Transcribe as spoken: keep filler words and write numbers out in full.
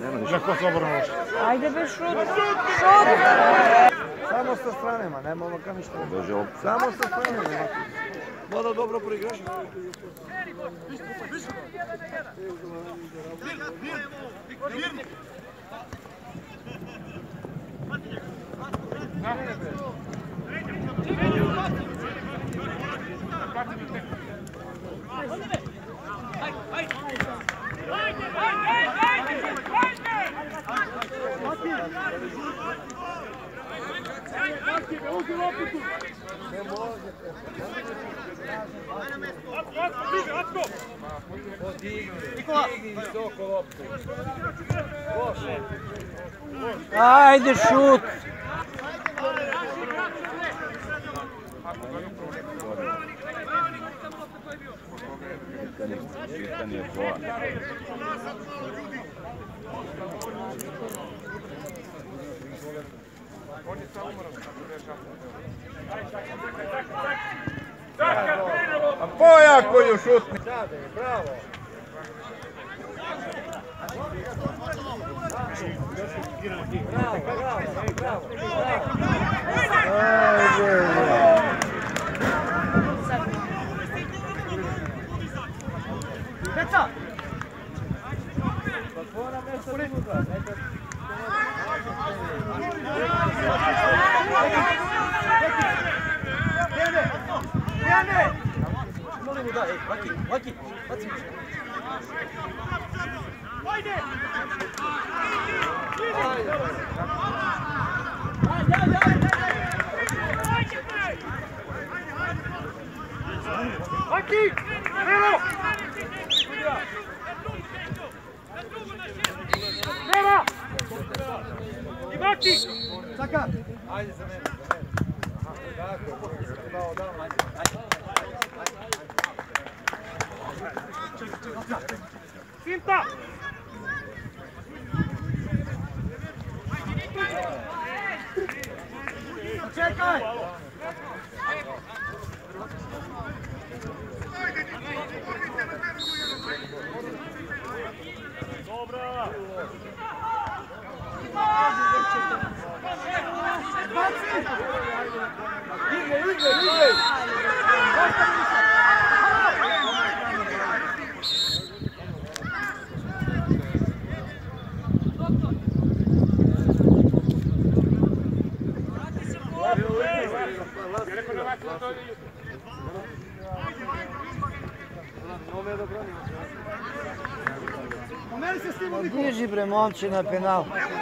Neko slobodno može. Ajde be šut. Samo sa stranema, nema ovaka ništa. Samo sa stranema. Voda dobro proigraš. Ajde šut. A poja koju šutni! Bravo! Peca! Molim mu da, ej, Vaki, Vaki, baci mi. Ajde! Ajde! Vaki! Evo! Evo! I Vaki! Saka! Ajde za mene, za mene. Tako, dao, dao, ajde, ajde. Finta! Čekaj! Dobra! Baci! Igre, igre, igre! Diži bre momče na penal.